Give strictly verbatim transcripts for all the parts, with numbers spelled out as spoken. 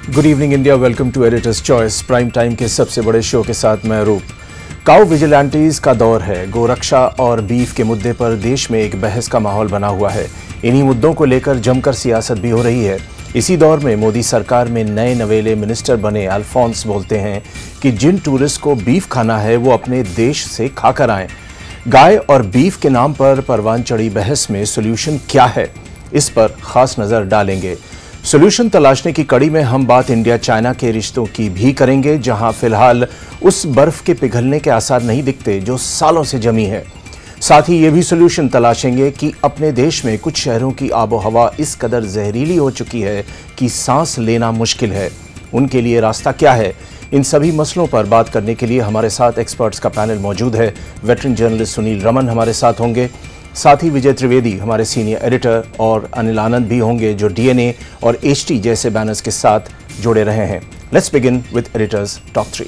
Good evening India, welcome to editor's choice. Prime time के सबसे बड़े शो के साथ मैं रूप। काउ विजिलेंटीज का दौर है। गोरक्षा और बीफ के मुद्दे पर देश में एक बहस का माहौल बना हुआ है। इन्हीं मुद्दों को लेकर जमकर सियासत भी हो रही है। इसी दौर में मोदी सरकार में नए नवेले मिनिस्टर बने अल्फोंस बोलते हैं कि जिन टूरिस्ट को बीफ खाना है वो अपने देश से खाकर आएं। गाय और बीफ के नाम पर परवान चढ़ी बहस में सोल्यूशन क्या है, इस पर खास नजर डालेंगे। सोल्यूशन तलाशने की कड़ी में हम बात इंडिया चाइना के रिश्तों की भी करेंगे, जहां फिलहाल उस बर्फ के पिघलने के आसार नहीं दिखते जो सालों से जमी है। साथ ही ये भी सोल्यूशन तलाशेंगे कि अपने देश में कुछ शहरों की आबोहवा इस कदर जहरीली हो चुकी है कि सांस लेना मुश्किल है। उनके लिए रास्ता क्या है? इन सभी मसलों पर बात करने के लिए हमारे साथ एक्सपर्ट्स का पैनल मौजूद है। वेटरन जर्नलिस्ट सुनील रमन हमारे साथ होंगे, साथ ही विजय त्रिवेदी हमारे सीनियर एडिटर और अनिल आनंद भी होंगे जो डीएनए और एचटी जैसे बैनर्स के साथ जुड़े रहे हैं। Let's begin with editor's top three.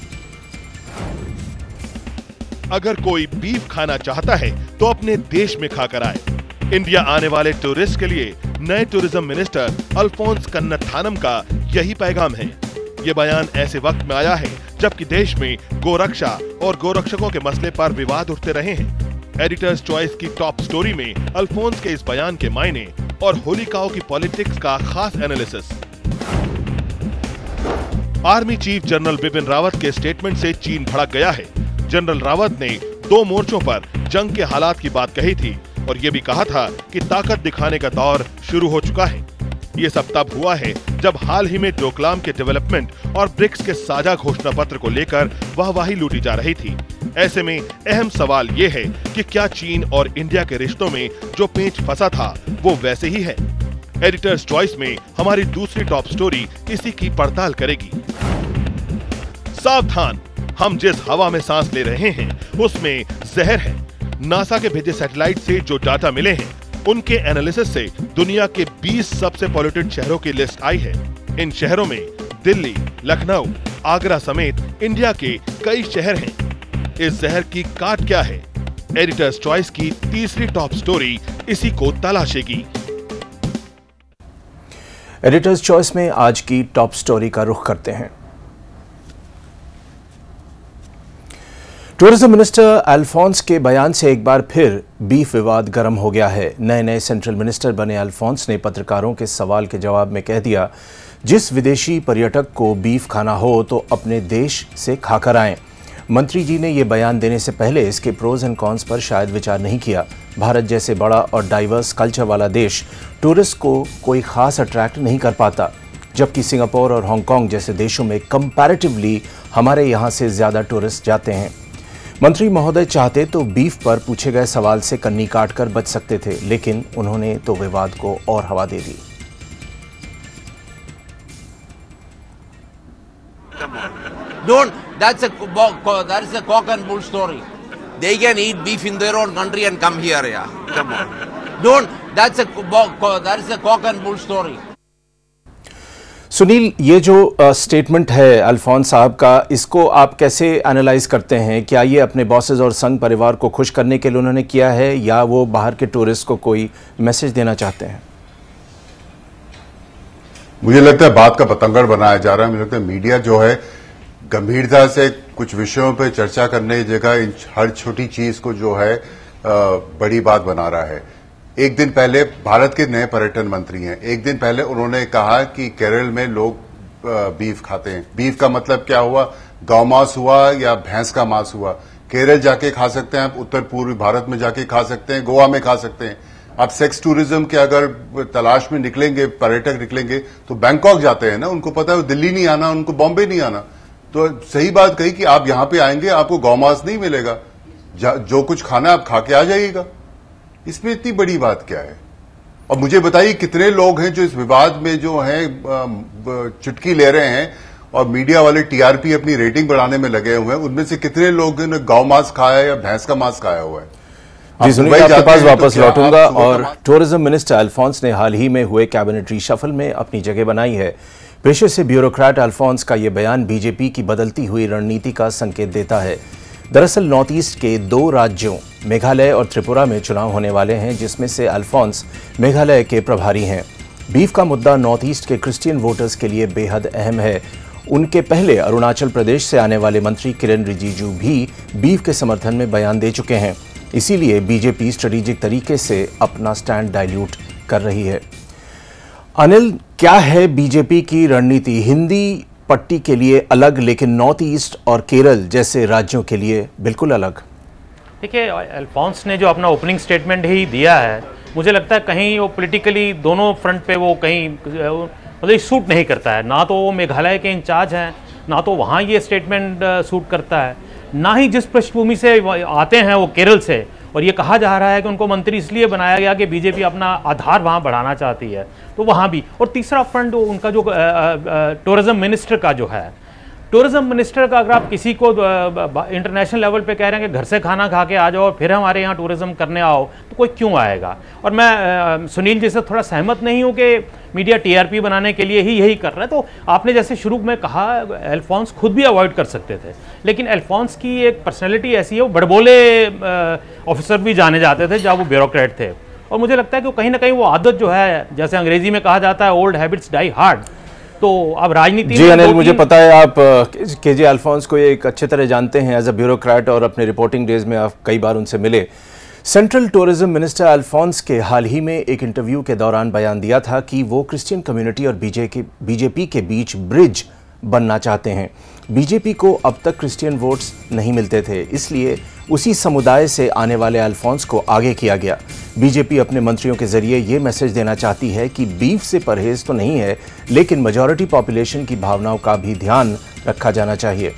अगर कोई बीफ खाना चाहता है तो अपने देश में खाकर आए। इंडिया आने वाले टूरिस्ट के लिए नए टूरिज्म मिनिस्टर अल्फोंस कन्नथानम का यही पैगाम है। ये बयान ऐसे वक्त में आया है जबकि देश में गोरक्षा और गोरक्षकों के मसले पर विवाद उठते रहे हैं। एडिटर्स चॉइस की टॉप स्टोरी में अल्फोंस के इस बयान के मायने और होली काउ की पॉलिटिक्स का खास analysis. Army chief general Bipin Rawat के स्टेटमेंट से चीन भड़क गया है। जनरल रावत ने दो मोर्चों पर जंग के हालात की बात कही थी और ये भी कहा था कि ताकत दिखाने का दौर शुरू हो चुका है। ये सब तब हुआ है जब हाल ही में डोकलाम के डेवलपमेंट और ब्रिक्स के साझा घोषणा पत्र को लेकर वाहवाही लूटी जा रही थी। ऐसे में अहम सवाल ये है कि क्या चीन और इंडिया के रिश्तों में जो पेंच फंसा था वो वैसे ही है? एडिटर्स चॉइस में हमारी दूसरी टॉप स्टोरी इसी की पड़ताल करेगी। सावधान, हम जिस हवा में सांस ले रहे हैं उसमें जहर है। नासा के भेजे सैटेलाइट से जो डाटा मिले हैं उनके एनालिसिस से दुनिया के बीस सबसे पॉल्यूटेड शहरों की लिस्ट आई है। इन शहरों में दिल्ली, लखनऊ, आगरा समेत इंडिया के कई शहर हैं। इस जहर की काट क्या है? एडिटर्स चॉइस की तीसरी टॉप स्टोरी इसी को तलाशेगी। एडिटर्स चॉइस में आज की टॉप स्टोरी का रुख करते हैं। टूरिज्म मिनिस्टर अल्फोंस के बयान से एक बार फिर बीफ विवाद गर्म हो गया है। नए नए सेंट्रल मिनिस्टर बने अल्फोंस ने पत्रकारों के सवाल के जवाब में कह दिया, जिस विदेशी पर्यटक को बीफ खाना हो तो अपने देश से खाकर आएं। मंत्री जी ने ये बयान देने से पहले इसके प्रोज एंड कॉन्स पर शायद विचार नहीं किया। भारत जैसे बड़ा और डाइवर्स कल्चर वाला देश टूरिस्ट को कोई खास अट्रैक्ट नहीं कर पाता, जबकि सिंगापुर और हांगकांग जैसे देशों में कंपैरेटिवली हमारे यहाँ से ज़्यादा टूरिस्ट जाते हैं। मंत्री महोदय चाहते तो बीफ पर पूछे गए सवाल से कन्नी काट कर बच सकते थे, लेकिन उन्होंने तो विवाद को और हवा दे दी। Don't. That's a that's a cock and bull story. They can eat beef in their own country and come here, yeah. Come on. Don't. That's a that's a cock and bull story. Sunil, ये जो statement है अल्फोंस साहब का, इसको आप कैसे analyse करते हैं? क्या ये अपने बॉसेस और संघ परिवार को खुश करने के लिए उन्होंने किया है या वो बाहर के टूरिस्ट को कोई मैसेज देना चाहते हैं? मुझे लगता है बात का पतंगड़ बनाया जा रहा है। मुझे लगता है मीडिया जो है गंभीरता से कुछ विषयों पे चर्चा करने की जगह हर छोटी चीज को जो है बड़ी बात बना रहा है। एक दिन पहले भारत के नए पर्यटन मंत्री हैं, एक दिन पहले उन्होंने कहा कि केरल में लोग बीफ खाते हैं। बीफ का मतलब क्या हुआ? गौ मांस हुआ या भैंस का मांस हुआ। केरल जाके खा सकते हैं आप, उत्तर पूर्वी भारत में जाके खा सकते हैं, गोवा में खा सकते हैं। आप सेक्स टूरिज्म के अगर तलाश में निकलेंगे, पर्यटक निकलेंगे तो बैंकॉक जाते हैं ना, उनको पता है दिल्ली नहीं आना, उनको बॉम्बे नहीं आना। तो सही बात कही कि आप यहां पे आएंगे आपको गौ मांस नहीं मिलेगा, जो कुछ खाना आप खा के आ जाइएगा। इसमें इतनी बड़ी बात क्या है? और मुझे बताइए कितने लोग हैं जो इस विवाद में जो है चुटकी ले रहे हैं और मीडिया वाले टीआरपी अपनी रेटिंग बढ़ाने में लगे हुए हैं, उनमें से कितने लोग ने गौ मांस खाया या भैंस का मांस खाया हुआ है? जी सुनिए, आपके पास वापस तो लौटूंगा। और टूरिज्म मिनिस्टर अल्फोंस ने हाल ही में हुए कैबिनेट रीशफल में अपनी जगह बनाई है। पेशे से ब्यूरोक्रेट अल्फोंस का यह बयान बीजेपी की बदलती हुई रणनीति का संकेत देता है। दरअसल नॉर्थ ईस्ट के दो राज्यों मेघालय और त्रिपुरा में चुनाव होने वाले हैं, जिसमें से अल्फोंस मेघालय के प्रभारी हैं। बीफ का मुद्दा नॉर्थ ईस्ट के क्रिश्चियन वोटर्स के लिए बेहद अहम है। उनके पहले अरुणाचल प्रदेश से आने वाले मंत्री किरेन रिजिजू भी बीफ के समर्थन में बयान दे चुके हैं। इसीलिए बीजेपी स्ट्रेटेजिक तरीके से अपना स्टैंड डाइल्यूट कर रही है। अनिल, क्या है बीजेपी की रणनीति? हिंदी पट्टी के लिए अलग, लेकिन नॉर्थ ईस्ट और केरल जैसे राज्यों के लिए बिल्कुल अलग। देखिए, अल्फोंस ने जो अपना ओपनिंग स्टेटमेंट ही दिया है, मुझे लगता है कहीं वो पॉलिटिकली दोनों फ्रंट पे वो कहीं मतलब सूट नहीं करता है। ना तो वो मेघालय के इंचार्ज हैं, ना तो वहाँ ये स्टेटमेंट सूट करता है, ना ही जिस पृष्ठभूमि से आते हैं वो केरल से, और ये कहा जा रहा है कि उनको मंत्री इसलिए बनाया गया कि बीजेपी अपना आधार वहाँ बढ़ाना चाहती है, तो वहाँ भी। और तीसरा फ्रंट उनका जो टूरिज्म मिनिस्टर का जो है, टूरिज्म मिनिस्टर का अगर आप किसी को इंटरनेशनल लेवल पे कह रहे हैं कि घर से खाना खा के आ जाओ और फिर हमारे यहाँ टूरिज्म करने आओ, तो कोई क्यों आएगा? और मैं आ, सुनील जी से थोड़ा सहमत नहीं हूँ कि मीडिया टीआरपी बनाने के लिए ही यही कर रहा है। तो आपने जैसे शुरू में कहा, अल्फोंस खुद भी अवॉइड कर सकते थे, लेकिन अल्फोंस की एक पर्सनैलिटी ऐसी है, वो बड़बोले ऑफिसर भी जाने जाते थे जब वो ब्यूरोक्रेट थे। और मुझे लगता है कि कहीं ना कहीं वो आदत जो है, जैसे अंग्रेजी में कहा जाता है ओल्ड हैबिट्स डाई हार्ड, तो अब राजनीति जी अनिल, मुझे पता है आप के जे अल्फोंस को एक अच्छे तरह जानते हैं एज अ ब्यूरोक्रेट, और अपने रिपोर्टिंग डेज में आप कई बार उनसे मिले। सेंट्रल टूरिज्म मिनिस्टर अल्फोंस के हाल ही में एक इंटरव्यू के दौरान बयान दिया था कि वो क्रिश्चियन कम्युनिटी और बीजेपी के बीच ब्रिज बनना चाहते हैं। बीजेपी को अब तक क्रिश्चियन वोट्स नहीं मिलते थे, इसलिए उसी समुदाय से आने वाले अल्फोंस को आगे किया गया। बीजेपी अपने मंत्रियों के जरिए ये मैसेज देना चाहती है कि बीफ से परहेज तो नहीं है, लेकिन मेजॉरिटी पॉपुलेशन की भावनाओं का भी ध्यान रखा जाना चाहिए।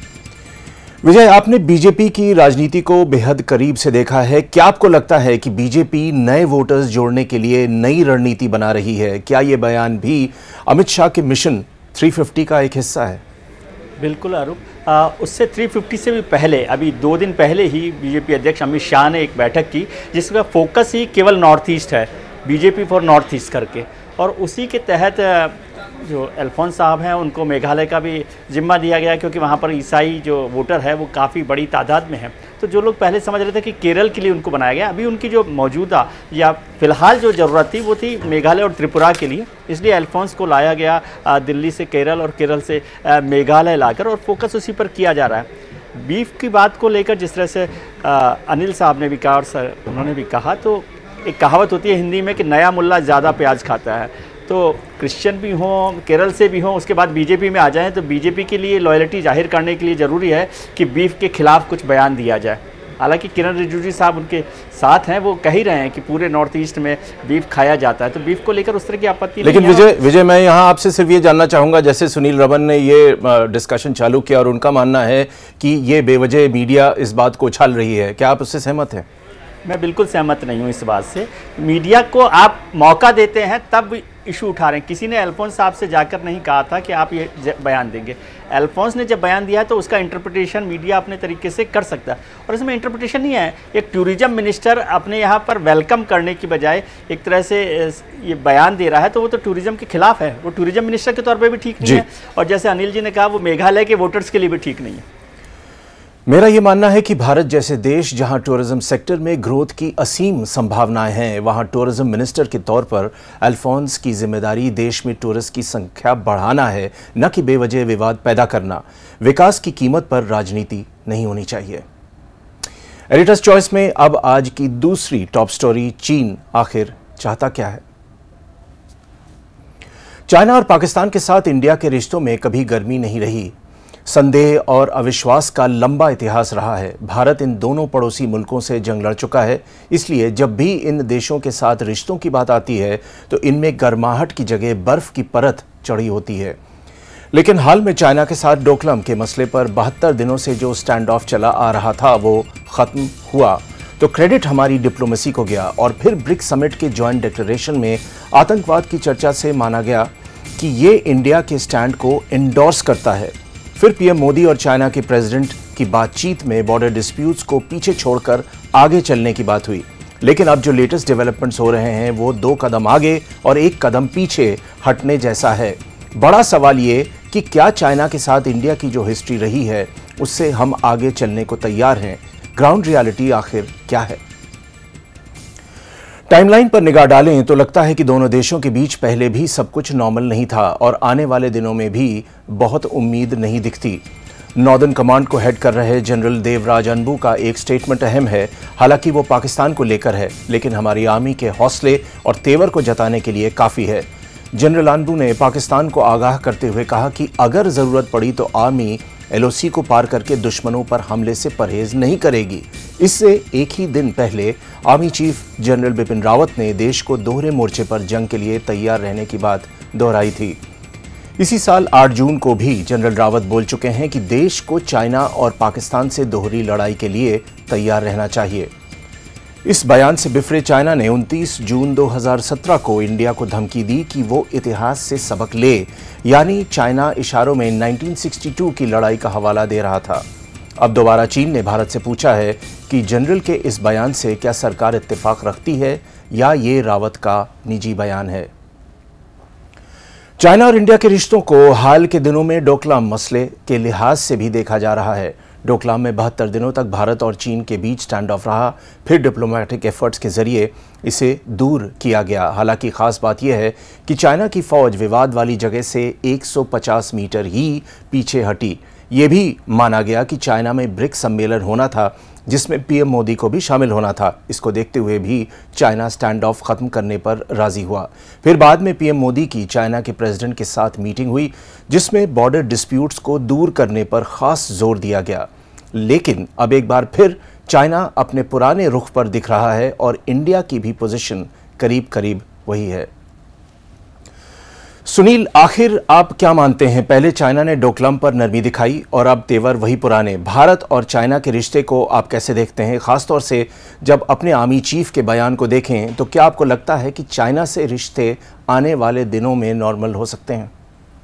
विजय, आपने बीजेपी की राजनीति को बेहद करीब से देखा है। क्या आपको लगता है कि बीजेपी नए वोटर्स जोड़ने के लिए नई रणनीति बना रही है? क्या ये बयान भी अमित शाह के मिशन तीन सौ पचास का एक हिस्सा है? बिल्कुल आरूप, उससे तीन सौ पचास से भी पहले, अभी दो दिन पहले ही बीजेपी अध्यक्ष अमित शाह ने एक बैठक की जिसका फोकस ही केवल नॉर्थ ईस्ट है, बीजेपी फॉर नॉर्थ ईस्ट करके, और उसी के तहत जो अल्फोंस साहब हैं उनको मेघालय का भी जिम्मा दिया गया, क्योंकि वहाँ पर ईसाई जो वोटर है वो काफ़ी बड़ी तादाद में है। तो जो लोग पहले समझ रहे थे कि केरल के लिए उनको बनाया गया, अभी उनकी जो मौजूदा या फिलहाल जो ज़रूरत थी वो थी मेघालय और त्रिपुरा के लिए, इसलिए अल्फोंस को लाया गया दिल्ली से केरल और केरल से मेघालय लाकर, और फोकस उसी पर किया जा रहा है। बीफ की बात को लेकर जिस तरह से अनिल साहब ने भी कहा और सर उन्होंने भी कहा, तो एक कहावत होती है हिंदी में कि नया मुल्ला ज़्यादा प्याज खाता है। तो क्रिश्चियन भी हों, केरल से भी हों, उसके बाद बीजेपी में आ जाएं, तो बीजेपी के लिए लॉयल्टी जाहिर करने के लिए ज़रूरी है कि बीफ के खिलाफ कुछ बयान दिया जाए। हालांकि किरेन रिजिजू साहब उनके साथ हैं, वो कह ही रहे हैं कि पूरे नॉर्थ ईस्ट में बीफ खाया जाता है, तो बीफ को लेकर उस तरह की आपत्ति लेकिन विजय विजय मैं यहाँ आपसे सिर्फ ये जानना चाहूँगा, जैसे सुनील रमन ने ये डिस्कशन चालू किया और उनका मानना है कि ये बेवजह मीडिया इस बात को उछाल रही है, क्या आप उससे सहमत हैं? मैं बिल्कुल सहमत नहीं हूँ इस बात से। मीडिया को आप मौका देते हैं तब इशू उठा रहे हैं। किसी ने अल्फोंस साहब से जाकर नहीं कहा था कि आप ये बयान देंगे। अल्फोंस ने जब बयान दिया तो उसका इंटरप्रिटेशन मीडिया अपने तरीके से कर सकता है, और इसमें इंटरप्रिटेशन नहीं है। एक टूरिज्म मिनिस्टर अपने यहाँ पर वेलकम करने की बजाय एक तरह से ये बयान दे रहा है, तो वो तो टूरिज्म के खिलाफ है, वो टूरिज्म मिनिस्टर के तौर पर भी ठीक नहीं है, और जैसे अनिल जी ने कहा वो मेघालय के वोटर्स के लिए भी ठीक नहीं है। मेरा ये मानना है कि भारत जैसे देश जहां टूरिज्म सेक्टर में ग्रोथ की असीम संभावनाएं हैं, वहां टूरिज्म मिनिस्टर के तौर पर अल्फोंस की जिम्मेदारी देश में टूरिस्ट की संख्या बढ़ाना है, न कि बेवजह विवाद पैदा करना। विकास की कीमत पर राजनीति नहीं होनी चाहिए। एडिटर्स चॉइस में अब आज की दूसरी टॉप स्टोरी, चीन आखिर चाहता क्या है? चाइना और पाकिस्तान के साथ इंडिया के रिश्तों में कभी गर्मी नहीं रही। संदेह और अविश्वास का लंबा इतिहास रहा है। भारत इन दोनों पड़ोसी मुल्कों से जंग लड़ चुका है, इसलिए जब भी इन देशों के साथ रिश्तों की बात आती है तो इनमें गर्माहट की जगह बर्फ की परत चढ़ी होती है। लेकिन हाल में चाइना के साथ डोकलम के मसले पर बहत्तर दिनों से जो स्टैंड ऑफ चला आ रहा था वो खत्म हुआ तो क्रेडिट हमारी डिप्लोमेसी को गया, और फिर ब्रिक्स समिट के ज्वाइंट डिक्लेरेशन में आतंकवाद की चर्चा से माना गया कि ये इंडिया के स्टैंड को इंडोर्स करता है। फिर पीएम मोदी और चाइना के प्रेसिडेंट की बातचीत में बॉर्डर डिस्प्यूट्स को पीछे छोड़कर आगे चलने की बात हुई। लेकिन अब जो लेटेस्ट डेवलपमेंट्स हो रहे हैं वो दो कदम आगे और एक कदम पीछे हटने जैसा है। बड़ा सवाल ये कि क्या चाइना के साथ इंडिया की जो हिस्ट्री रही है उससे हम आगे चलने को तैयार हैं? ग्राउंड रियलिटी आखिर क्या है? टाइमलाइन पर निगाह डालें तो लगता है कि दोनों देशों के बीच पहले भी सब कुछ नॉर्मल नहीं था और आने वाले दिनों में भी बहुत उम्मीद नहीं दिखती। नॉर्दर्न कमांड को हेड कर रहे जनरल देवराज अनबू का एक स्टेटमेंट अहम है। हालांकि वो पाकिस्तान को लेकर है, लेकिन हमारी आर्मी के हौसले और तेवर को जताने के लिए काफ़ी है। जनरल अनबू ने पाकिस्तान को आगाह करते हुए कहा कि अगर ज़रूरत पड़ी तो आर्मी एल ओ सी को पार करके दुश्मनों पर हमले से परहेज नहीं करेगी। इससे एक ही दिन पहले army chief general Bipin Rawat ने देश को दोहरे मोर्चे पर जंग के लिए तैयार रहने की बात दोहराई थी। इसी साल आठ जून को भी जनरल रावत बोल चुके हैं कि देश को चाइना और पाकिस्तान से दोहरी लड़ाई के लिए तैयार रहना चाहिए। इस बयान से बिफरे चाइना ने उनतीस जून दो हज़ार सत्रह को इंडिया को धमकी दी कि वो इतिहास से सबक ले, यानी चाइना इशारों में उन्नीस सौ बासठ की लड़ाई का हवाला दे रहा था। अब दोबारा चीन ने भारत से पूछा है कि जनरल के इस बयान से क्या सरकार इत्तेफाक रखती है या ये रावत का निजी बयान है। चाइना और इंडिया के रिश्तों को हाल के दिनों में डोकलाम मसले के लिहाज से भी देखा जा रहा है। डोकलाम में बहत्तर दिनों तक भारत और चीन के बीच स्टैंड ऑफ रहा, फिर डिप्लोमेटिक एफर्ट्स के जरिए इसे दूर किया गया। हालांकि खास बात यह है कि चाइना की फौज विवाद वाली जगह से एक सौ पचास मीटर ही पीछे हटी। ये भी माना गया कि चाइना में ब्रिक्स सम्मेलन होना था जिसमें पीएम मोदी को भी शामिल होना था। इसको देखते हुए भी चाइना स्टैंड ऑफ खत्म करने पर राजी हुआ। फिर बाद में पीएम मोदी की चाइना के प्रेसिडेंट के साथ मीटिंग हुई जिसमें बॉर्डर डिस्प्यूट्स को दूर करने पर खास जोर दिया गया। लेकिन अब एक बार फिर चाइना अपने पुराने रुख पर दिख रहा है और इंडिया की भी पोजीशन करीब करीब वही है। सुनील, आखिर आप क्या मानते हैं, पहले चाइना ने डोकलाम पर नरमी दिखाई और अब तेवर वही पुराने। भारत और चाइना के रिश्ते को आप कैसे देखते हैं, खासतौर से जब अपने आर्मी चीफ के बयान को देखें तो क्या आपको लगता है कि चाइना से रिश्ते आने वाले दिनों में नॉर्मल हो सकते हैं?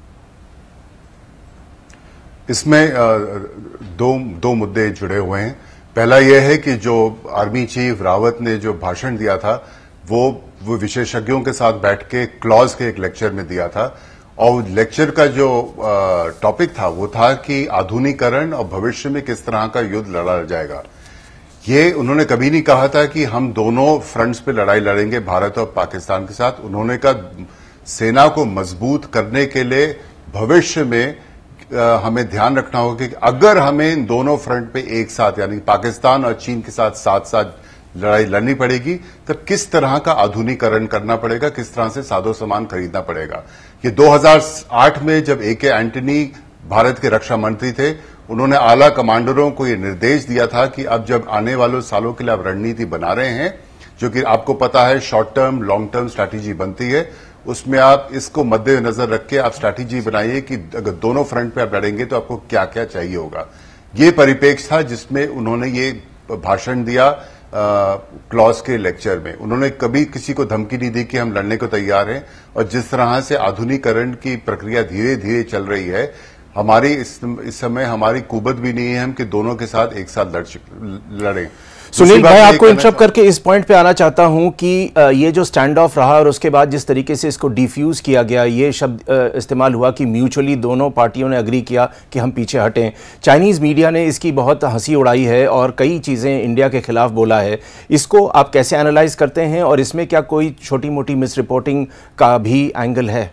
इसमें दो दो मुद्दे जुड़े हुए हैं। पहला यह है कि जो आर्मी चीफ रावत ने जो भाषण दिया था वो वो विशेषज्ञों के साथ बैठ के क्लॉज के एक लेक्चर में दिया था और लेक्चर का जो टॉपिक था वो था कि आधुनिकीकरण और भविष्य में किस तरह का युद्ध लड़ा जाएगा। ये उन्होंने कभी नहीं कहा था कि हम दोनों फ्रंट्स पे लड़ाई लड़ेंगे भारत और पाकिस्तान के साथ। उन्होंने कहा सेना को मजबूत करने के लिए भविष्य में आ, हमें ध्यान रखना होगा कि अगर हमें इन दोनों फ्रंट पे एक साथ यानी पाकिस्तान और चीन के साथ साथ साथ लड़ाई लड़नी पड़ेगी तब किस तरह का आधुनिकीकरण करना पड़ेगा, किस तरह से साजो सामान खरीदना पड़ेगा। ये दो हज़ार आठ में जब ए के एंटनी भारत के रक्षा मंत्री थे, उन्होंने आला कमांडरों को ये निर्देश दिया था कि अब जब आने वाले सालों के लिए आप रणनीति बना रहे हैं, जो कि आपको पता है short term long term strategy बनती है, उसमें आप इसको मद्देनजर रख के आप स्ट्रैटेजी बनाइए कि अगर दोनों फ्रंट पे आप लड़ेंगे तो आपको क्या क्या चाहिए होगा। ये परिप्रेक्ष्य था जिसमें उन्होंने ये भाषण दिया क्लॉज के लेक्चर में। उन्होंने कभी किसी को धमकी नहीं दी कि हम लड़ने को तैयार हैं और जिस तरह से आधुनिकीकरण की प्रक्रिया धीरे धीरे चल रही है, हमारी इस, इस समय हमारी कुबत भी नहीं है हम कि दोनों के साथ एक साथ लड़ लड़ें। सुनील, मैं आपको इंटरप्ट करके इस पॉइंट पे आना चाहता हूं कि ये जो स्टैंड ऑफ रहा और उसके बाद जिस तरीके से इसको डिफ्यूज किया गया, ये शब्द इस्तेमाल हुआ कि म्यूचुअली दोनों पार्टियों ने अग्री किया कि हम पीछे हटें। चाइनीज मीडिया ने इसकी बहुत हंसी उड़ाई है और कई चीज़ें इंडिया के खिलाफ बोला है। इसको आप कैसे एनालाइज करते हैं और इसमें क्या कोई छोटी मोटी मिस रिपोर्टिंग का भी एंगल है?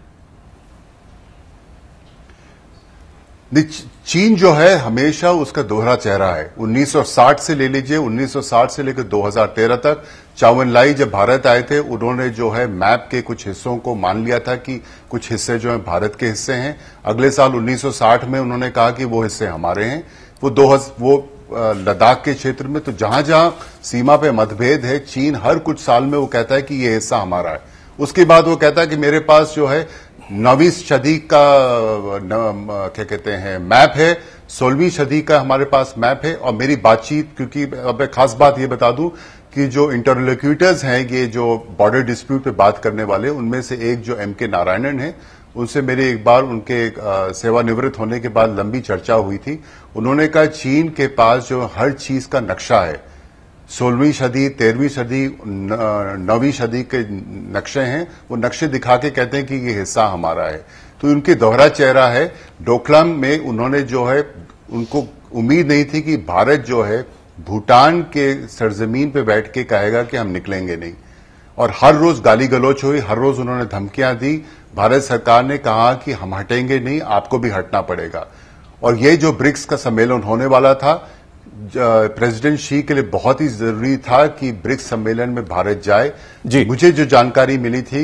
चीन जो है हमेशा उसका दोहरा चेहरा है। उन्नीस सौ साठ से ले लीजिए, उन्नीस सौ साठ से लेकर दो हज़ार तेरह तक चाउ एन लाई जब भारत आए थे, उन्होंने जो है मैप के कुछ हिस्सों को मान लिया था कि कुछ हिस्से जो है भारत के हिस्से हैं। अगले साल उन्नीस सौ साठ में उन्होंने कहा कि वो हिस्से हमारे हैं। वो दो वो लद्दाख के क्षेत्र में तो जहां जहां सीमा पे मतभेद है, चीन हर कुछ साल में वो कहता है कि ये हिस्सा हमारा है। उसके बाद वो कहता है कि मेरे पास जो है नौवीं सदी का न, क्या कहते हैं मैप है, सोलहवीं सदी का हमारे पास मैप है। और मेरी बातचीत, क्योंकि अब एक खास बात ये बता दूं कि जो इंटरलोक्यूटर्स हैं, ये जो बॉर्डर डिस्प्यूट पे बात करने वाले, उनमें से एक जो एम के नारायणन है, उनसे मेरी एक बार उनके सेवानिवृत्त होने के बाद लंबी चर्चा हुई थी। उन्होंने कहा चीन के पास जो हर चीज का नक्शा है, सोलहवीं सदी, तेरहवीं सदी, नौवीं सदी के नक्शे हैं, वो नक्शे दिखा के कहते हैं कि ये हिस्सा हमारा है। तो उनके दोहरा चेहरा है। डोकलाम में उन्होंने जो है, उनको उम्मीद नहीं थी कि भारत जो है भूटान के सरजमीन पे बैठ के कहेगा कि हम निकलेंगे नहीं। और हर रोज गाली गलौच हुई, हर रोज उन्होंने धमकियां दी। भारत सरकार ने कहा कि हम हटेंगे नहीं, आपको भी हटना पड़ेगा। और ये जो ब्रिक्स का सम्मेलन होने वाला था, प्रेसिडेंट शी के लिए बहुत ही जरूरी था कि ब्रिक्स सम्मेलन में भारत जाए। जी मुझे जो जानकारी मिली थी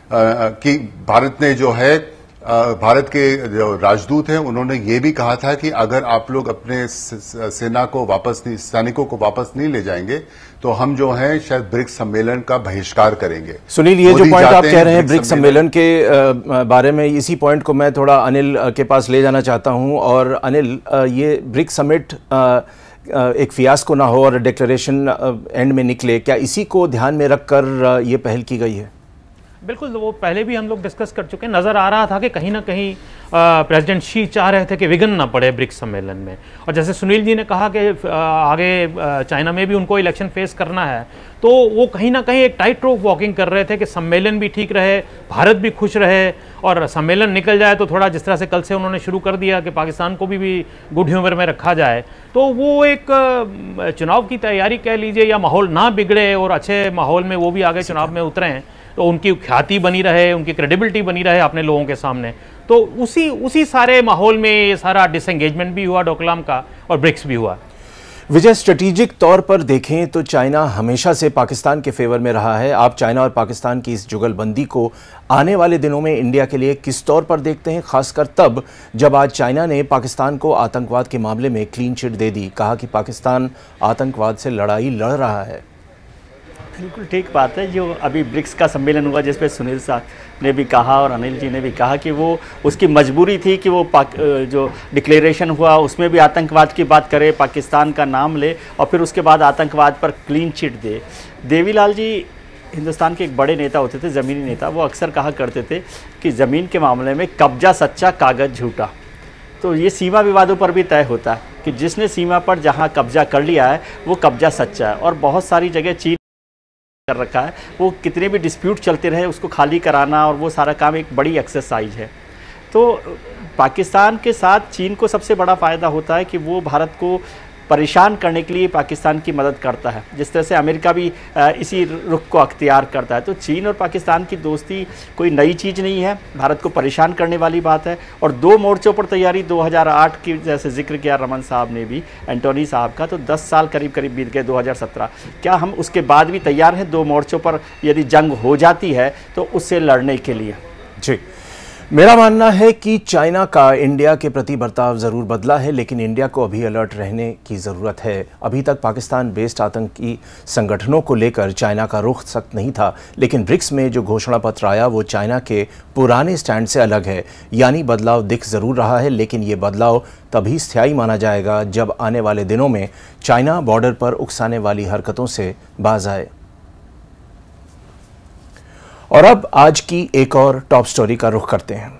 कि भारत ने जो है भारत के जो राजदूत हैं उन्होंने ये भी कहा था कि अगर आप लोग अपने सेना को वापस नहीं सैनिकों को वापस नहीं ले जाएंगे तो हम जो है शायद ब्रिक्स सम्मेलन का बहिष्कार करेंगे। सुनील, ये जो पॉइंट आप कह रहे हैं ब्रिक्स सम्मेलन के बारे में, इसी पॉइंट को मैं थोड़ा अनिल के पास ले जाना चाहता हूं। और अनिल, ये ब्रिक्स समिट एक फियास्को ना हो और डिक्लेरेशन एंड में निकले, क्या इसी को ध्यान में रखकर ये पहल की गई है? बिल्कुल, वो पहले भी हम लोग डिस्कस कर चुके हैं। नज़र आ रहा था कि कहीं ना कहीं प्रेसिडेंट शी चाह रहे थे कि विघन ना पड़े ब्रिक्स सम्मेलन में। और जैसे सुनील जी ने कहा कि आगे चाइना में भी उनको इलेक्शन फेस करना है, तो वो कहीं ना कहीं एक टाइट रोप वॉकिंग कर रहे थे कि सम्मेलन भी ठीक रहे, भारत भी खुश रहे, और सम्मेलन निकल जाए तो थोड़ा जिस तरह से कल से उन्होंने शुरू कर दिया कि पाकिस्तान को भी, भी गुड ह्यूमर में रखा जाए, तो वो एक चुनाव की तैयारी कह लीजिए, या माहौल ना बिगड़े और अच्छे माहौल में वो भी आगे चुनाव में उतरें, तो उनकी ख्याति बनी रहे, उनकी क्रेडिबिलिटी बनी रहे अपने लोगों के सामने। तो उसी उसी सारे माहौल में ये सारा डिसएंगेजमेंट भी हुआ डोकलाम का, और ब्रिक्स भी हुआ। विजय, स्ट्रेटेजिक तौर पर देखें तो चाइना हमेशा से पाकिस्तान के फेवर में रहा है। आप चाइना और पाकिस्तान की इस जुगलबंदी को आने वाले दिनों में इंडिया के लिए किस तौर पर देखते हैं, खासकर तब जब आज चाइना ने पाकिस्तान को आतंकवाद के मामले में क्लीन चिट दे दी, कहा कि पाकिस्तान आतंकवाद से लड़ाई लड़ रहा है? बिल्कुल ठीक बात है। जो अभी ब्रिक्स का सम्मेलन हुआ जिस पे सुनील साहब ने भी कहा और अनिल जी ने भी कहा कि वो उसकी मजबूरी थी कि वो पाक जो डिक्लेरेशन हुआ उसमें भी आतंकवाद की बात करे, पाकिस्तान का नाम ले, और फिर उसके बाद आतंकवाद पर क्लीन चिट दे। देवीलाल जी हिंदुस्तान के एक बड़े नेता होते थे, ज़मीनी नेता, वो अक्सर कहा करते थे कि ज़मीन के मामले में कब्जा सच्चा, कागज़ झूठा। तो ये सीमा विवादों पर भी तय होता है कि जिसने सीमा पर जहाँ कब्जा कर लिया है वो कब्जा सच्चा है, और बहुत सारी जगह चीन कर रखा है, वो कितने भी डिस्प्यूट चलते रहे उसको खाली कराना, और वो सारा काम एक बड़ी एक्सरसाइज है। तो पाकिस्तान के साथ चीन को सबसे बड़ा फ़ायदा होता है कि वो भारत को परेशान करने के लिए पाकिस्तान की मदद करता है, जिस तरह से अमेरिका भी इसी रुख को अख्तियार करता है। तो चीन और पाकिस्तान की दोस्ती कोई नई चीज़ नहीं है, भारत को परेशान करने वाली बात है। और दो मोर्चों पर तैयारी दो हज़ार आठ की जैसे जिक्र किया रमन साहब ने भी, एंटोनी साहब का, तो दस साल करीब करीब बीत गए, दो हज़ार सत्रह। क्या हम उसके बाद भी तैयार हैं दो मोर्चों पर यदि जंग हो जाती है तो उससे लड़ने के लिए? जी, मेरा मानना है कि चाइना का इंडिया के प्रति बर्ताव ज़रूर बदला है, लेकिन इंडिया को अभी अलर्ट रहने की ज़रूरत है। अभी तक पाकिस्तान बेस्ड आतंकी संगठनों को लेकर चाइना का रुख सख्त नहीं था, लेकिन ब्रिक्स में जो घोषणा पत्र आया वो चाइना के पुराने स्टैंड से अलग है। यानी बदलाव दिख ज़रूर रहा है, लेकिन ये बदलाव तभी स्थायी माना जाएगा जब आने वाले दिनों में चाइना बॉर्डर पर उकसाने वाली हरकतों से बाज आए। और अब आज की एक और टॉप स्टोरी का रुख करते हैं।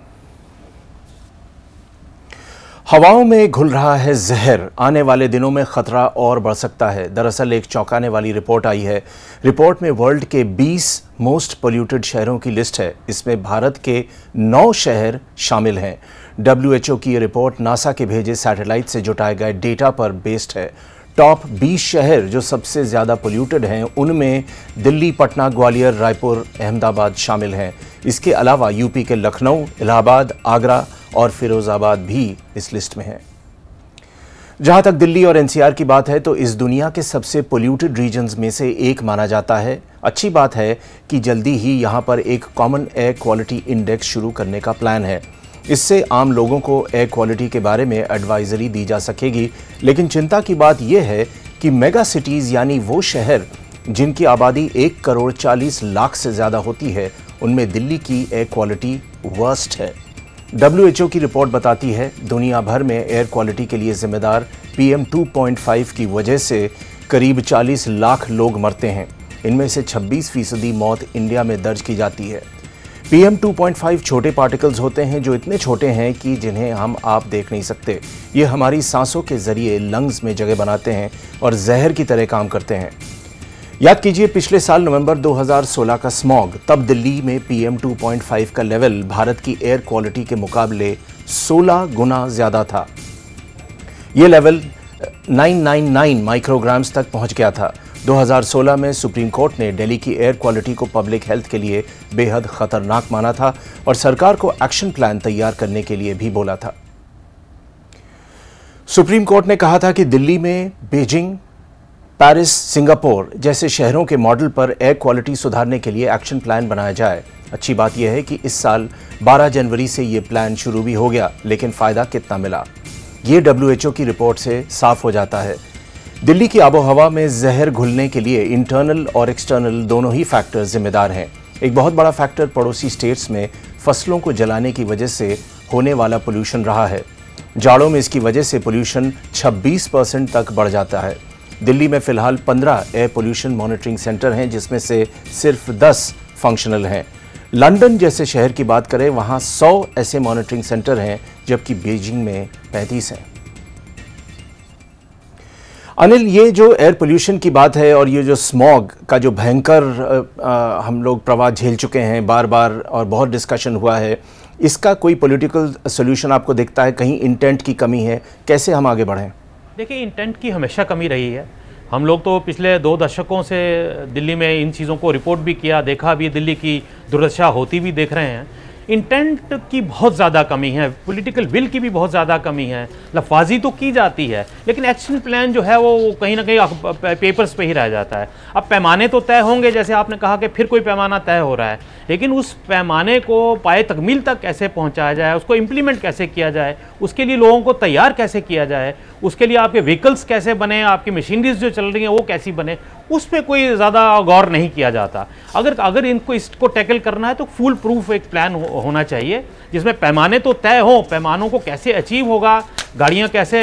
हवाओं में घुल रहा है जहर, आने वाले दिनों में खतरा और बढ़ सकता है। दरअसल एक चौंकाने वाली रिपोर्ट आई है। रिपोर्ट में वर्ल्ड के बीस मोस्ट पोल्यूटेड शहरों की लिस्ट है। इसमें भारत के नौ शहर शामिल हैं। डब्ल्यू एच ओ की ये रिपोर्ट नासा के भेजे सैटेलाइट से जुटाए गए डेटा पर बेस्ड है। टॉप बीस शहर जो सबसे ज़्यादा पोल्यूटेड हैं उनमें दिल्ली, पटना, ग्वालियर, रायपुर, अहमदाबाद शामिल हैं। इसके अलावा यूपी के लखनऊ, इलाहाबाद, आगरा और फिरोज़ाबाद भी इस लिस्ट में हैं। जहां तक दिल्ली और एन सी आर की बात है तो इस दुनिया के सबसे पोल्यूटेड रीजन्स में से एक माना जाता है। अच्छी बात है कि जल्दी ही यहां पर एक कॉमन एयर क्वालिटी इंडेक्स शुरू करने का प्लान है। इससे आम लोगों को एयर क्वालिटी के बारे में एडवाइजरी दी जा सकेगी। लेकिन चिंता की बात यह है कि मेगा सिटीज़ यानी वो शहर जिनकी आबादी एक करोड़ चालीस लाख से ज़्यादा होती है, उनमें दिल्ली की एयर क्वालिटी वर्स्ट है। डब्ल्यू एच ओ की रिपोर्ट बताती है दुनिया भर में एयर क्वालिटी के लिए जिम्मेदार P M two point five की वजह से करीब चालीस लाख लोग मरते हैं। इनमें से छब्बीस फीसदी मौत इंडिया में दर्ज की जाती है। P M two point five छोटे पार्टिकल्स होते हैं जो इतने छोटे हैं कि जिन्हें हम आप देख नहीं सकते। ये हमारी सांसों के जरिए लंग्स में जगह बनाते हैं और जहर की तरह काम करते हैं। याद कीजिए पिछले साल नवंबर दो हज़ार सोलह का स्मॉग, तब दिल्ली में P M two point five का लेवल भारत की एयर क्वालिटी के मुकाबले सोलह गुना ज़्यादा था। ये लेवल नौ सौ निन्यानवे माइक्रोग्राम्स तक पहुंच गया था। दो हज़ार सोलह में सुप्रीम कोर्ट ने दिल्ली की एयर क्वालिटी को पब्लिक हेल्थ के लिए बेहद खतरनाक माना था और सरकार को एक्शन प्लान तैयार करने के लिए भी बोला था। सुप्रीम कोर्ट ने कहा था कि दिल्ली में बीजिंग, पेरिस, सिंगापुर जैसे शहरों के मॉडल पर एयर क्वालिटी सुधारने के लिए एक्शन प्लान बनाया जाए। अच्छी बात यह है कि इस साल बारह जनवरी से ये प्लान शुरू भी हो गया, लेकिन फायदा कितना मिला ये डब्ल्यू एच ओ की रिपोर्ट से साफ हो जाता है। दिल्ली की आबोहवा में जहर घुलने के लिए इंटरनल और एक्सटर्नल दोनों ही फैक्टर जिम्मेदार हैं। एक बहुत बड़ा फैक्टर पड़ोसी स्टेट्स में फसलों को जलाने की वजह से होने वाला पोल्यूशन रहा है। जाड़ों में इसकी वजह से पोल्यूशन छब्बीस परसेंट तक बढ़ जाता है। दिल्ली में फिलहाल पंद्रह एयर पोल्यूशन मॉनिटरिंग सेंटर हैं, जिसमें से सिर्फ दस फंक्शनल हैं। लंदन जैसे शहर की बात करें, वहां सौ ऐसे मॉनिटरिंग सेंटर हैं, जबकि बीजिंग में पैंतीस हैं। अनिल, ये जो एयर पोल्यूशन की बात है और ये जो स्मॉग का जो भयंकर हम लोग प्रवाह झेल चुके हैं बार बार और बहुत डिस्कशन हुआ है, इसका कोई पॉलिटिकल सोल्यूशन आपको दिखता है? कहीं इंटेंट की कमी है? कैसे हम आगे बढ़ें? देखिए, इंटेंट की हमेशा कमी रही है। हम लोग तो पिछले दो दशकों से दिल्ली में इन चीज़ों को रिपोर्ट भी किया, देखा भी, दिल्ली की दुर्दशा होती भी देख रहे हैं। इंटेंट की बहुत ज़्यादा कमी है, पॉलिटिकल विल की भी बहुत ज़्यादा कमी है। लफाजी तो की जाती है, लेकिन एक्शन प्लान जो है वो कहीं ना कहीं पेपर्स पे ही रह जाता है। अब पैमाने तो तय होंगे, जैसे आपने कहा कि फिर कोई पैमाना तय हो रहा है, लेकिन उस पैमाने को पाए तकमील तक कैसे पहुंचाया जाए, उसको इम्प्लीमेंट कैसे किया जाए, उसके लिए लोगों को तैयार कैसे किया जाए, उसके लिए आपके व्हीकल्स कैसे बने, आपकी मशीनरीज जो चल रही हैं वो कैसी बने, उस पर कोई ज़्यादा गौर नहीं किया जाता। अगर अगर इनको इसको टैकल करना है तो फुल प्रूफ एक प्लान हो, होना चाहिए, जिसमें पैमाने तो तय हों, पैमानों को कैसे अचीव होगा, गाड़ियाँ कैसे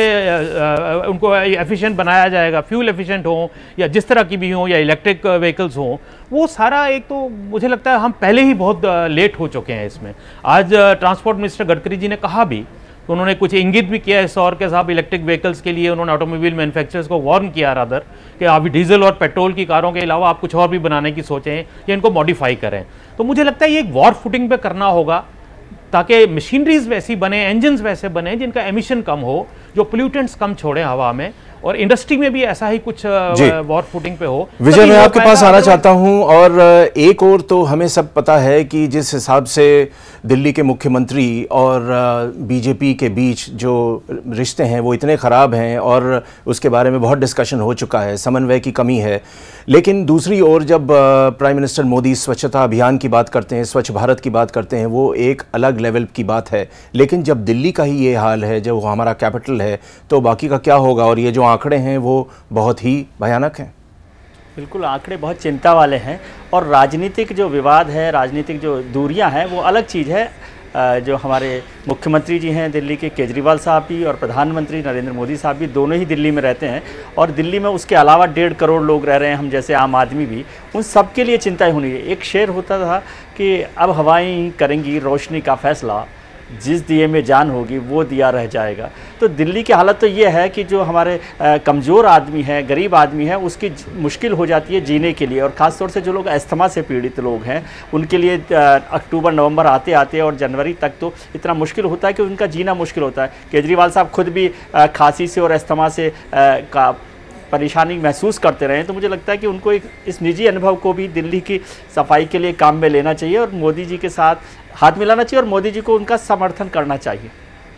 उनको एफिशिएंट बनाया जाएगा, फ्यूल एफिशिएंट हो या जिस तरह की भी हो, या इलेक्ट्रिक व्हीकल्स हों, वो सारा एक तो मुझे लगता है हम पहले ही बहुत लेट हो चुके हैं इसमें। आज ट्रांसपोर्ट मिनिस्टर गडकरी जी ने कहा भी, तो उन्होंने कुछ इंगित भी किया इस और के साथ इलेक्ट्रिक व्हीकल्स के लिए। उन्होंने ऑटोमोबाइल मैन्युफैक्चरर्स को वार्न किया रादर कि अभी डीजल और पेट्रोल की कारों के अलावा आप कुछ और भी बनाने की सोचें या इनको मॉडिफाई करें। तो मुझे लगता है ये एक वॉर फुटिंग पे करना होगा, ताकि मशीनरीज वैसी बने, इंजन्स वैसे बने जिनका एमिशन कम हो, जो पोल्यूटेंट्स कम छोड़े हवा में, और इंडस्ट्री में भी ऐसा ही कुछ वॉर फुटिंग पे हो। विजय, मैं आपके पास आना चाहता हूं। और एक और तो हमें सब पता है कि जिस हिसाब से दिल्ली के मुख्यमंत्री और बीजेपी के बीच जो रिश्ते हैं वो इतने ख़राब हैं, और उसके बारे में बहुत डिस्कशन हो चुका है, समन्वय की कमी है। लेकिन दूसरी ओर जब प्राइम मिनिस्टर मोदी स्वच्छता अभियान की बात करते हैं, स्वच्छ भारत की बात करते हैं, वो एक अलग लेवल की बात है। लेकिन जब दिल्ली का ही ये हाल है, जब वो हमारा कैपिटल है, तो बाकी का क्या होगा? और ये जो आंकड़े हैं वो बहुत ही भयानक हैं। बिल्कुल, आंकड़े बहुत चिंता वाले हैं। और राजनीतिक जो विवाद है, राजनीतिक जो दूरियां हैं, वो अलग चीज़ है। जो हमारे मुख्यमंत्री जी हैं दिल्ली के, केजरीवाल साहब भी, और प्रधानमंत्री नरेंद्र मोदी साहब भी, दोनों ही दिल्ली में रहते हैं। और दिल्ली में उसके अलावा डेढ़ करोड़ लोग रह रहे हैं, हम जैसे आम आदमी भी, उन सब के लिए चिंताएं होनी है। एक शेर होता था कि अब हवाएं करेंगी रोशनी का फैसला, जिस दिए में जान होगी वो दिया रह जाएगा। तो दिल्ली की हालत तो ये है कि जो हमारे कमज़ोर आदमी है, गरीब आदमी है, उसकी मुश्किल हो जाती है जीने के लिए। और ख़ास तौर से जो लोग अस्थमा से पीड़ित लोग हैं, उनके लिए अक्टूबर नवंबर आते आते और जनवरी तक तो इतना मुश्किल होता है कि उनका जीना मुश्किल होता है। केजरीवाल साहब खुद भी खांसी से और अस्थमा से का परेशानी महसूस करते रहे। तो मुझे लगता है कि उनको एक इस निजी अनुभव को भी दिल्ली की सफाई के लिए काम में लेना चाहिए, और मोदी जी के साथ हाथ मिलाना चाहिए, और मोदी जी को उनका समर्थन करना चाहिए।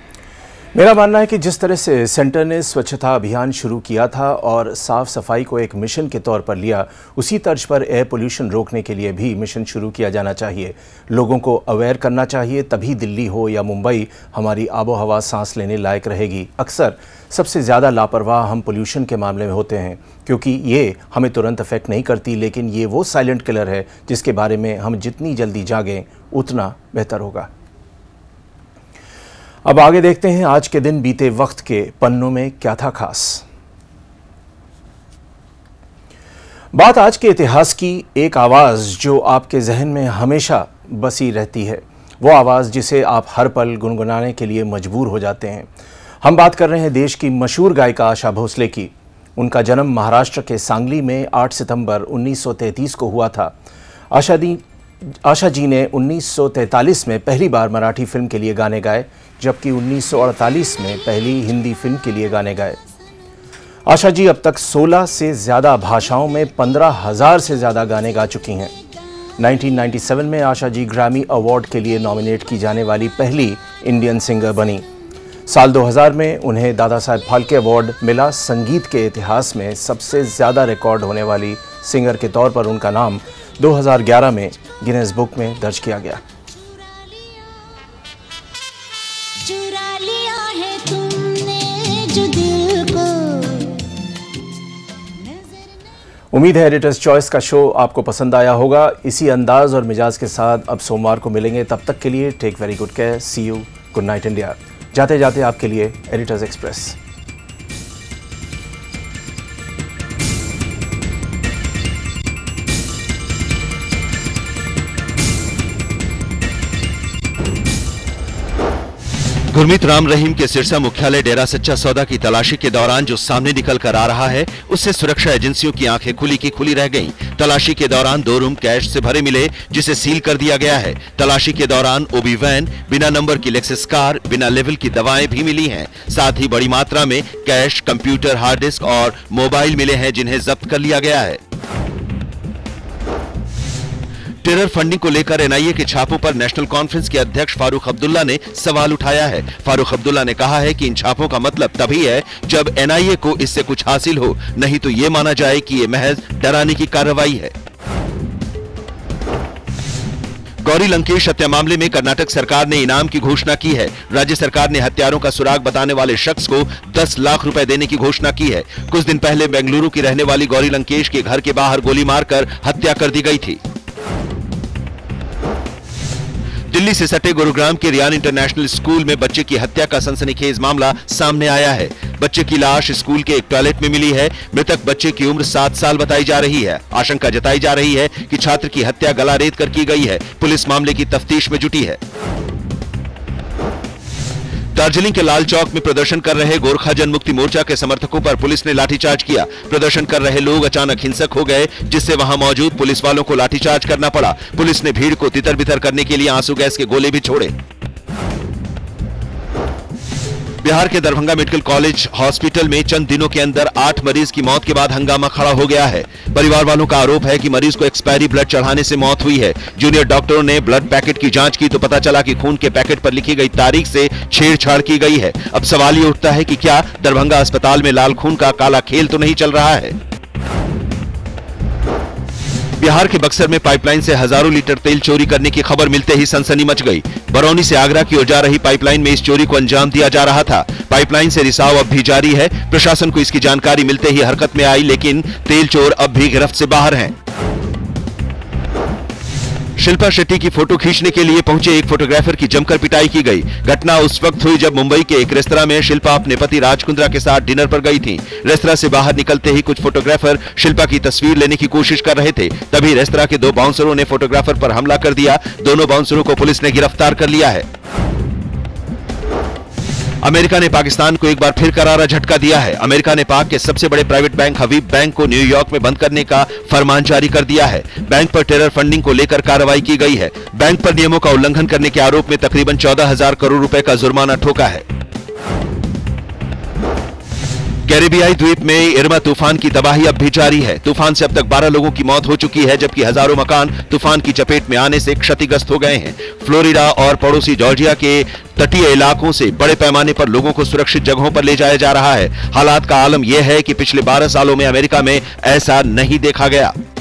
मेरा मानना है कि जिस तरह से सेंटर ने स्वच्छता अभियान शुरू किया था और साफ सफाई को एक मिशन के तौर पर लिया, उसी तर्ज पर एयर पोल्यूशन रोकने के लिए भी मिशन शुरू किया जाना चाहिए। लोगों को अवेयर करना चाहिए, तभी दिल्ली हो या मुंबई हमारी आबो हवा सांस लेने लायक रहेगी। अक्सर सबसे ज़्यादा लापरवाह हम पोल्यूशन के मामले में होते हैं, क्योंकि ये हमें तुरंत अफेक्ट नहीं करती, लेकिन ये वो साइलेंट किलर है जिसके बारे में हम जितनी जल्दी जागें उतना बेहतर होगा। अब आगे देखते हैं आज के दिन बीते वक्त के पन्नों में क्या था खास। बात आज के इतिहास की, एक आवाज़ जो आपके जहन में हमेशा बसी रहती है, वो आवाज़ जिसे आप हर पल गुनगुनाने के लिए मजबूर हो जाते हैं। हम बात कर रहे हैं देश की मशहूर गायिका आशा भोसले की। उनका जन्म महाराष्ट्र के सांगली में आठ सितंबर उन्नीस सौ तैंतीस को हुआ था। आशा दी आशा जी ने उन्नीस सौ तैंतालीस में पहली बार मराठी फिल्म के लिए गाने गाए, जबकि उन्नीस सौ अड़तालीस में पहली हिंदी फिल्म के लिए गाने गाए। आशा जी अब तक सोलह से ज्यादा भाषाओं में पंद्रह हजार से ज्यादा गाने गा चुकी हैं। उन्नीस सौ सत्तानवे में आशा जी ग्रैमी अवार्ड के लिए नॉमिनेट की जाने वाली पहली इंडियन सिंगर बनी। साल दो हज़ार में उन्हें दादा साहेब फाल्के अवार्ड मिला। संगीत के इतिहास में सबसे ज्यादा रिकॉर्ड होने वाली सिंगर के तौर पर उनका नाम दो हज़ार ग्यारह में गिनेस बुक में दर्ज किया गया। चुरा लिया है तुमने जो दिल को। उम्मीद है एडिटर्स चॉइस का शो आपको पसंद आया होगा। इसी अंदाज और मिजाज के साथ अब सोमवार को मिलेंगे। तब तक के लिए take very good care. See you. Good night India. जाते जाते आपके लिए एडिटर्स एक्सप्रेस। गुरमीत राम रहीम के सिरसा मुख्यालय डेरा सच्चा सौदा की तलाशी के दौरान जो सामने निकल कर आ रहा है, उससे सुरक्षा एजेंसियों की आंखें खुली की खुली रह गईं। तलाशी के दौरान दो रूम कैश से भरे मिले, जिसे सील कर दिया गया है। तलाशी के दौरान ओबी वैन, बिना नंबर की लेक्सस कार, बिना लेवल की दवाएं भी मिली हैं। साथ ही बड़ी मात्रा में कैश, कंप्यूटर, हार्ड डिस्क और मोबाइल मिले हैं, जिन्हें जब्त कर लिया गया है। टेरर फंडिंग को लेकर एनआईए के छापों पर नेशनल कॉन्फ्रेंस के अध्यक्ष फारूक अब्दुल्ला ने सवाल उठाया है। फारूक अब्दुल्ला ने कहा है कि इन छापों का मतलब तभी है जब एनआईए को इससे कुछ हासिल हो, नहीं तो यह माना जाए कि यह महज डराने की कार्रवाई है। गौरी लंकेश हत्या मामले में कर्नाटक सरकार ने इनाम की घोषणा की है। राज्य सरकार ने हत्यारों का सुराग बताने वाले शख्स को दस लाख रुपए देने की घोषणा की है। कुछ दिन पहले बेंगलुरु की रहने वाली गौरी लंकेश के घर के बाहर गोली मारकर हत्या कर दी गई थी। दिल्ली से सटे गुरुग्राम के रियान इंटरनेशनल स्कूल में बच्चे की हत्या का सनसनीखेज मामला सामने आया है। बच्चे की लाश स्कूल के एक टॉयलेट में मिली है। मृतक बच्चे की उम्र सात साल बताई जा रही है। आशंका जताई जा रही है कि छात्र की हत्या गला रेत कर की गई है। पुलिस मामले की तफ्तीश में जुटी है। दार्जिलिंग के लाल चौक में प्रदर्शन कर रहे गोरखा जनमुक्ति मोर्चा के समर्थकों पर पुलिस ने लाठीचार्ज किया। प्रदर्शन कर रहे लोग अचानक हिंसक हो गए, जिससे वहां मौजूद पुलिस वालों को लाठीचार्ज करना पड़ा। पुलिस ने भीड़ को तितर-बितर करने के लिए आंसू गैस के गोले भी छोड़े। बिहार के दरभंगा मेडिकल कॉलेज हॉस्पिटल में चंद दिनों के अंदर आठ मरीज की मौत के बाद हंगामा खड़ा हो गया है। परिवार वालों का आरोप है कि मरीज को एक्सपायरी ब्लड चढ़ाने से मौत हुई है। जूनियर डॉक्टरों ने ब्लड पैकेट की जांच की तो पता चला कि खून के पैकेट पर लिखी गई तारीख से छेड़छाड़ की गई है। अब सवाल ये उठता है कि क्या दरभंगा अस्पताल में लाल खून का काला खेल तो नहीं चल रहा है। बिहार के बक्सर में पाइपलाइन से हजारों लीटर तेल चोरी करने की खबर मिलते ही सनसनी मच गई। बरौनी से आगरा की ओर जा रही पाइपलाइन में इस चोरी को अंजाम दिया जा रहा था। पाइपलाइन से रिसाव अब भी जारी है। प्रशासन को इसकी जानकारी मिलते ही हरकत में आई, लेकिन तेल चोर अब भी गिरफ्त से बाहर हैं। शिल्पा शेट्टी की फोटो खींचने के लिए पहुंचे एक फोटोग्राफर की जमकर पिटाई की गई। घटना उस वक्त हुई जब मुंबई के एक रेस्तरां में शिल्पा अपने पति राज कुंद्रा के साथ डिनर पर गई थी। रेस्तरां से बाहर निकलते ही कुछ फोटोग्राफर शिल्पा की तस्वीर लेने की कोशिश कर रहे थे। तभी रेस्तरां के दो बाउंसरों ने फोटोग्राफर पर हमला कर दिया। दोनों बाउंसरों को पुलिस ने गिरफ्तार कर लिया है। अमेरिका ने पाकिस्तान को एक बार फिर करारा झटका दिया है। अमेरिका ने पाक के सबसे बड़े प्राइवेट बैंक हबीब बैंक को न्यूयॉर्क में बंद करने का फरमान जारी कर दिया है। बैंक पर टेरर फंडिंग को लेकर कार्रवाई की गई है। बैंक पर नियमों का उल्लंघन करने के आरोप में तकरीबन चौदह हजार करोड़ रुपए का जुर्माना ठोका है। कैरिबियाई द्वीप में इरमा तूफान की तबाही अब भी जारी है। तूफान से अब तक बारह लोगों की मौत हो चुकी है, जबकि हजारों मकान तूफान की चपेट में आने से क्षतिग्रस्त हो गए हैं। फ्लोरिडा और पड़ोसी जॉर्जिया के तटीय इलाकों से बड़े पैमाने पर लोगों को सुरक्षित जगहों पर ले जाया जा रहा है। हालात का आलम यह है कि पिछले बारह सालों में अमेरिका में ऐसा नहीं देखा गया।